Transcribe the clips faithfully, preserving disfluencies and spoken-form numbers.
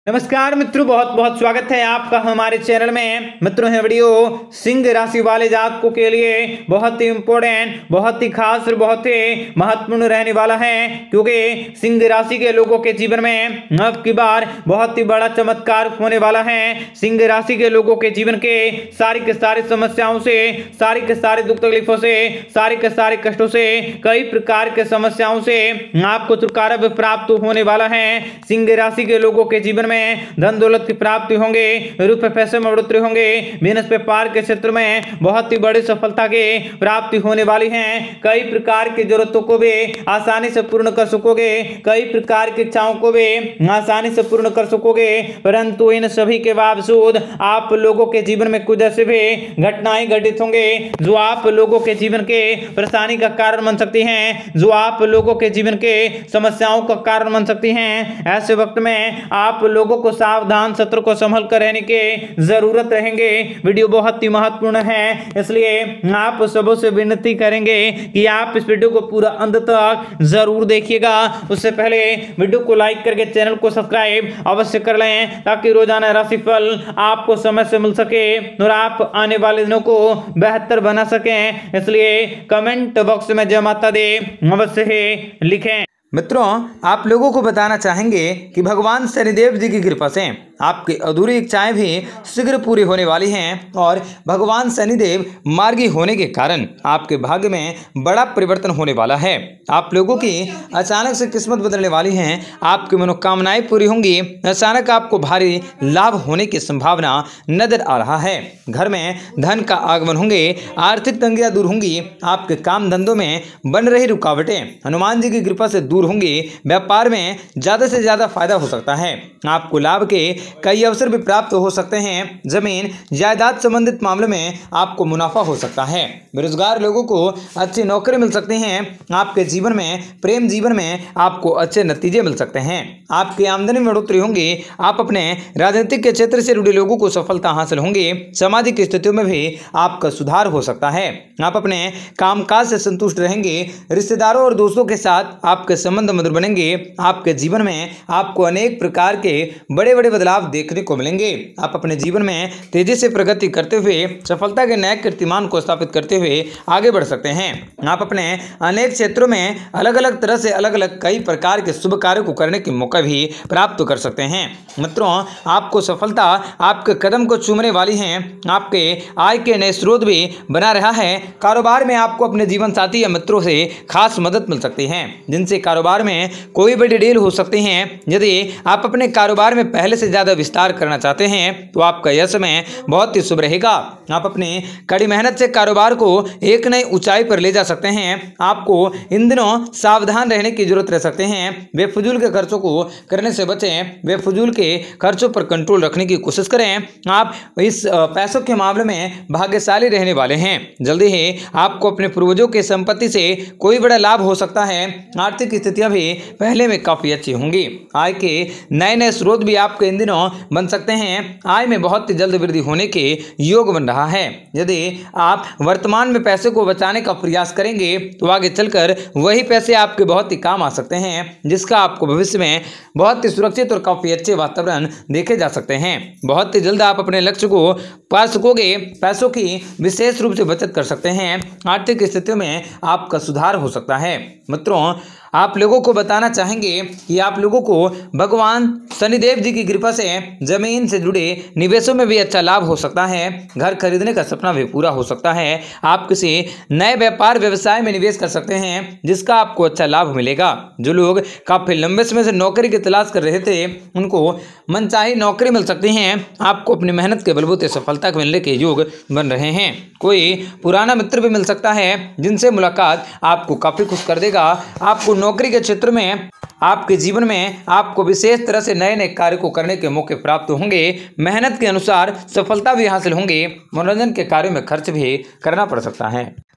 नमस्कार मित्रों, बहुत बहुत स्वागत है आपका हमारे चैनल में। मित्रों है वीडियो सिंह राशि वाले जातकों के लिए बहुत ही इंपॉर्टेंट, बहुत ही खास और बहुत ही महत्वपूर्ण रहने वाला है, क्योंकि सिंह राशि के लोगों के जीवन में अब की बार बहुत ही बड़ा चमत्कार होने वाला है। सिंह राशि के लोगों के जीवन के सारी के सारी समस्याओं से, सारी के सारे दुख तकलीफों से, सारे के सारे कष्टों से, कई प्रकार के समस्याओं से आपको छुटकारा प्राप्त होने वाला है। सिंह राशि के लोगों के जीवन में धन दौलत की प्राप्ति होंगे, रुपए पैसे में बढ़ोतरी होंगे, बिजनेस व्यापार के क्षेत्र में बहुत ही बड़ी सफलता की प्राप्ति होने वाली है। कई प्रकार की जरूरतों को भी आसानी से पूर्ण कर सकोगे, कई प्रकार की इच्छाओं को भी आसानी से पूर्ण कर सकोगे। परंतु इन सभी के बावजूद आप लोगों के जीवन में कुछ ऐसे भी घटनाएं घटित होंगे जो आप लोगों के जीवन के परेशानी का कारण बन सकती हैं, जो आप लोगों के जीवन के समस्याओं का कारण बन सकती हैं। ऐसे वक्त में आप लोगों को सावधान सतर्क को संभल कर रहने की जरूरत रहेंगे। वीडियो बहुत ही महत्वपूर्ण है, इसलिए आप सबों से विनती करेंगे कि आप इस वीडियो को पूरा अंत तक जरूर देखिएगा। उससे पहले वीडियो को लाइक करके चैनल को सब्सक्राइब अवश्य कर लें, ताकि रोजाना राशिफल आपको समय से मिल सके और आप आने वाले दिनों को बेहतर बना सकें। इसलिए कमेंट बॉक्स में जय माता दी अवश्य ही लिखें। मित्रों, आप लोगों को बताना चाहेंगे कि भगवान शनिदेव जी की कृपा से आपकी अधूरी इच्छाएं भी शीघ्र पूरी होने वाली हैं और भगवान शनिदेव मार्गी होने के कारण आपके भाग्य में बड़ा परिवर्तन होने वाला है। आप लोगों की अचानक से किस्मत बदलने वाली है, आपकी मनोकामनाएं पूरी होंगी। अचानक आपको भारी लाभ होने की संभावना नजर आ रहा है। घर में धन का आगमन होंगे, आर्थिक तंगियां दूर होंगी, आपके काम धंधों में बन रही रुकावटें हनुमान जी की कृपा से दूर होंगी। व्यापार में ज्यादा से ज्यादा फायदा हो सकता है, आपको लाभ के कई अवसर भी प्राप्त हो सकते हैं। जमीन जायदाद संबंधित मामलों में आपको मुनाफा हो सकता है। बेरोजगार लोगों को अच्छी नौकरी मिल सकती हैं। आपके जीवन में, प्रेम जीवन में आपको अच्छे नतीजे मिल सकते हैं। आपकी आमदनी में बढ़ोतरी होंगी। आप अपने राजनीतिक के क्षेत्र से जुड़े लोगों को सफलता हासिल होंगी। सामाजिक स्थितियों में भी आपका सुधार हो सकता है। आप अपने कामकाज से संतुष्ट रहेंगे। रिश्तेदारों और दोस्तों के साथ आपके संबंध मधुर बनेंगे। आपके जीवन में आपको अनेक प्रकार के बड़े बड़े बदलाव देखने को मिलेंगे। आप अपने जीवन में तेजी से प्रगति करते हुए सफलता के नए कीर्तिमान को स्थापित करते हुए आगे बढ़ सकते हैं। आप अपने अनेक क्षेत्रों में अलग अलग तरह से अलग अलग कई प्रकार के शुभ कार्यों को करने के मौका भी प्राप्त कर सकते हैं। मित्रों, आपको सफलता आपके कदम को चूमने वाली है। आपके आय के नए स्रोत भी बना रहा है। कारोबार में आपको अपने जीवन साथी या मित्रों से खास मदद मिल सकती है, जिनसे कारोबार में कोई बड़ी डील हो सकती है। यदि आप अपने कारोबार में पहले से ज्यादा विस्तार करना चाहते हैं तो आपका यह समय बहुत ही शुभ रहेगा। आप अपनी कड़ी मेहनत से कारोबार को एक नई ऊंचाई पर ले जा सकते हैं। आपको इन दिनों सावधान रहने की जरूरत रह सकते हैं। बेफजूल के खर्चों को करने से बचें। बेफजूल के खर्चों पर कंट्रोल रखने की कोशिश करें। आप इस पैसों के मामले में भाग्यशाली रहने वाले हैं। जल्दी ही आपको अपने पूर्वजों की संपत्ति से कोई बड़ा लाभ हो सकता है। आर्थिक स्थितियां भी पहले में काफी अच्छी होंगी। आय के नए नए स्रोत भी आपके इन दिनों बन सकते हैं। आय में बहुत ही जल्द वृद्धि होने के योग बन रहा है। यदि आप वर्तमान में पैसे को बचाने का प्रयास करेंगे तो आगे चलकर वही पैसे आपके बहुत ही काम आ सकते हैं, जिसका आपको भविष्य में बहुत ही सुरक्षित और काफी अच्छे वातावरण देखे जा सकते हैं। बहुत ही जल्द आप अपने लक्ष्य को पा सकोगे। पैसों की विशेष रूप से बचत कर सकते हैं। आर्थिक स्थितियों में आपका सुधार हो सकता है। मित्रों, आप लोगों को बताना चाहेंगे कि आप लोगों को भगवान शनिदेव जी की कृपा से जमीन से जुड़े निवेशों में भी अच्छा लाभ हो सकता है। घर खरीदने का सपना भी पूरा हो सकता है। आप किसी नए व्यापार व्यवसाय में निवेश कर सकते हैं, जिसका आपको अच्छा लाभ मिलेगा। जो लोग काफी लंबे समय से नौकरी की तलाश कर रहे थे, उनको मनचाही नौकरी मिल सकती है। आपको अपनी मेहनत के बलबूते सफलता मिलने के योग बन रहे हैं। कोई पुराना मित्र भी मिल सकता है, जिनसे मुलाकात आपको काफी खुश कर देगा। आपको नौकरी के क्षेत्र में, आपके जीवन में आपको विशेष तरह से नए नए कार्य को करने के मौके प्राप्त होंगे। मेहनत के अनुसार सफलता भी हासिल होंगे। मनोरंजन के कार्यों में खर्च भी करना पड़ सकता है।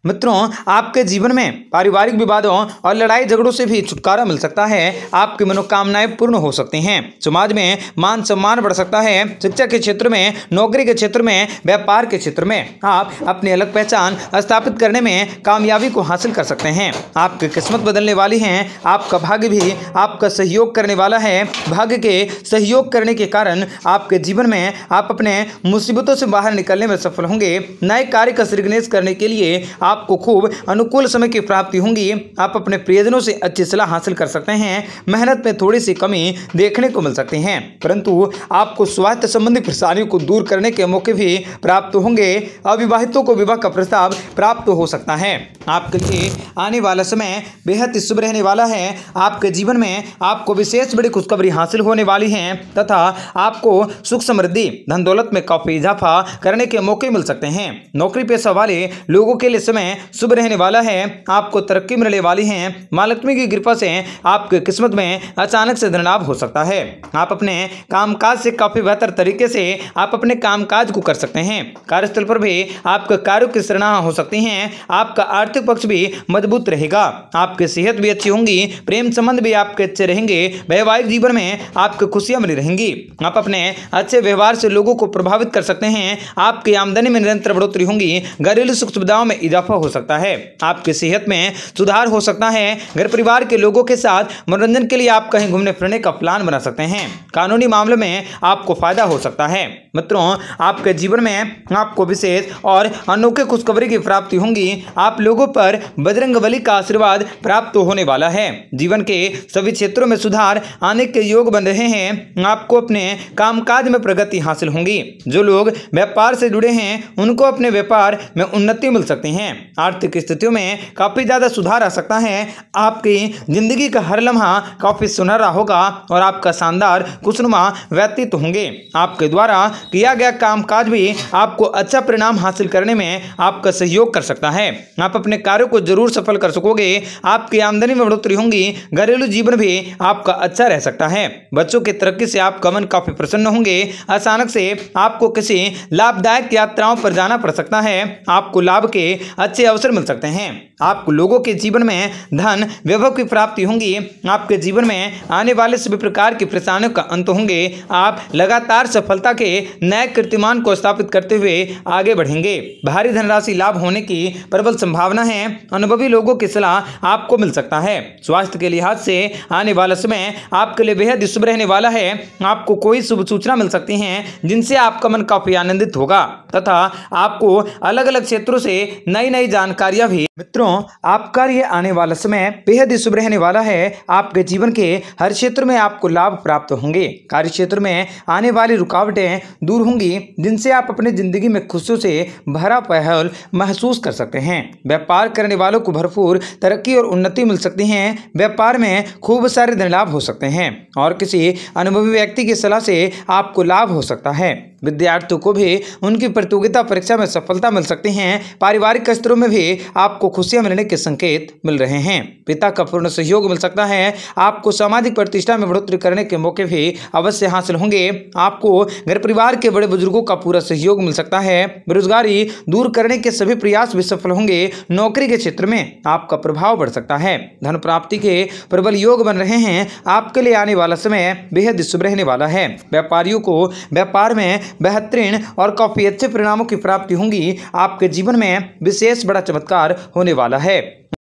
मित्रों, आपके जीवन में पारिवारिक विवादों और लड़ाई झगड़ों से भी छुटकारा मिल सकता है। आपकी मनोकामनाएं पूर्ण हो सकती हैं। समाज में मान सम्मान बढ़ सकता है। शिक्षा के क्षेत्र में, नौकरी के क्षेत्र में, व्यापार के क्षेत्र में आप अपनी अलग पहचान स्थापित करने में कामयाबी को हासिल कर सकते हैं। आपकी किस्मत बदलने वाली है। आपका भाग्य भी आपका सहयोग करने वाला है। भाग्य के सहयोग करने के कारण आपके जीवन में आप अपने मुसीबतों से बाहर निकलने में सफल होंगे। नए कार्य का श्रीगणेश करने के लिए आपको खूब अनुकूल समय की प्राप्ति होंगी। आप अपने प्रियजनों से अच्छी सलाह हासिल कर सकते हैं। मेहनत में थोड़ी सी कमी देखने को मिल सकती है, परंतु आपको स्वास्थ्य संबंधी परेशानियों को दूर करने के मौके भी प्राप्त होंगे। अविवाहितों को विवाह का प्रस्ताव प्राप्त हो सकता है। आपके लिए आने वाला समय बेहद शुभ रहने वाला है। आपके जीवन में आपको विशेष बड़ी खुशखबरी हासिल होने वाली है तथा आपको सुख समृद्धि धन दौलत में काफी इजाफा करने के मौके मिल सकते हैं। नौकरी पेशा वाले लोगों के लिए समय शुभ रहने वाला है। आपको तरक्की मिलने वाली है। मां लक्ष्मी की कृपा से आपकी किस्मत में अचानक से धन लाभ हो सकता है। आप अपने कामकाज से काफी बेहतर तरीके से आप अपने कामकाज को कर सकते हैं। कार्यस्थल पर भी आपके कार्यों की सराहना हो सकती है। आपका आर्थिक पक्ष भी मजबूत रहेगा। आपकी सेहत भी अच्छी होंगी। प्रेम संबंध भी आपके अच्छे रहेंगे। वैवाहिक जीवन में आपको खुशियां मिली रहेंगी। आप अपने अच्छे व्यवहार से लोगों को प्रभावित कर सकते हैं। आपकी आमदनी में निरंतर बढ़ोतरी होंगी। घरेलू सुख सुविधाओं में इजाफा हो सकता है। आपकी सेहत में सुधार हो सकता है। घर परिवार के लोगों के साथ मनोरंजन के लिए आप कहीं घूमने फिरने का प्लान बना सकते हैं। कानूनी मामले में आपको फायदा हो सकता है। मित्रों, आपके जीवन में आपको विशेष और अनोखे खुशखबरी की प्राप्ति होंगी। आप लोगों पर बजरंगबली का आशीर्वाद प्राप्त होने वाला है। जीवन के सभी क्षेत्रों में सुधार आने के योग बन रहे हैं। आपको अपने कामकाज में प्रगति हासिल होंगी। जो लोग व्यापार से जुड़े हैं उनको अपने व्यापार में उन्नति मिल सकती है। आर्थिक स्थितियों में काफी ज्यादा सुधार आ सकता है। आपकी जिंदगी का हर लम्हा काफी सुनहरा होगा और आपका शानदार खुशनुमा व्यतीत होंगे। आपके द्वारा किया गया कामकाज भी आपको अच्छा परिणाम हासिल करने में आपका सहयोग कर सकता है। आप अपने कार्यों को जरूर सफल कर सकोगे। आपकी आमदनी में बढ़ोतरी होंगी। घरेलू जीवन भी आपका अच्छा रह सकता है। बच्चों की तरक्की से आपका मन काफी प्रसन्न होंगे। अचानक से आपको किसी लाभदायक यात्राओं पर जाना पड़ सकता है। आपको लाभ के अच्छे अवसर मिल सकते हैं। आपको लोगों के जीवन में धन वैभव की प्राप्ति होंगी। आपके जीवन में आने वाले सभी प्रकार की परेशानियों का अंत होंगे। आप लगातार सफलता के नए कीर्तिमान को स्थापित करते हुए आगे बढ़ेंगे। भारी धनराशि लाभ होने की प्रबल संभावना है। अनुभवी लोगों की सलाह आपको मिल सकता है। स्वास्थ्य के लिहाज से आने वाला समय आपके लिए बेहद शुभ रहने वाला है। आपको कोई शुभ सूचना मिल सकती है जिनसे आपका मन काफी आनंदित होगा तथा आपको अलग अलग क्षेत्रों से नई नई जानकारियां भी। मित्रों, आपका ये आने वाला समय बेहद शुभ रहने वाला है। आपके जीवन के हर क्षेत्र में आपको लाभ प्राप्त होंगे। कार्य क्षेत्र में आने वाली रुकावटें दूर होंगी जिनसे आप अपनी जिंदगी में खुशियों से भरा पहल महसूस कर सकते हैं। व्यापार करने वालों को भरपूर तरक्की और उन्नति मिल सकती है। व्यापार में खूब सारे धन लाभ हो सकते हैं और किसी अनुभवी व्यक्ति की सलाह से आपको लाभ हो सकता है। विद्यार्थियों को भी उनकी प्रतियोगिता परीक्षा में सफलता मिल सकती है। पारिवारिक स्तरों में भी आपको खुशियां मिलने के संकेत मिल रहे हैं। पिता का पूर्ण सहयोग मिल सकता है। आपको सामाजिक प्रतिष्ठा में बढ़ोतरी करने के मौके भी अवश्य हासिल होंगे। आपको घर परिवार के बड़े बुजुर्गों का पूरा सहयोग मिल सकता है। बेरोजगारी दूर करने के सभी प्रयास भी सफल होंगे। नौकरी के क्षेत्र में आपका प्रभाव बढ़ सकता है। धन प्राप्ति के प्रबल योग बन रहे हैं। आपके लिए आने वाला समय बेहद शुभ रहने वाला है। व्यापारियों को व्यापार में बेहतरीन और काफी अच्छे परिणामों की प्राप्ति होंगी। आपके जीवन में विशेष बड़ा चमत्कार होने वाला है।